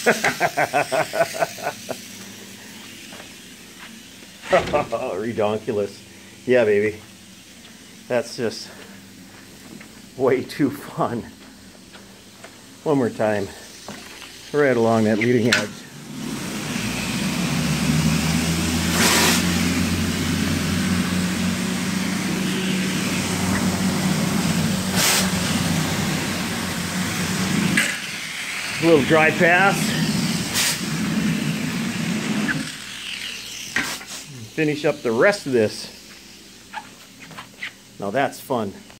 Redonkulous. Yeah, baby. That's just way too fun. One more time. Right along that leading edge. A little dry pass. Finish up the rest of this. Now that's fun.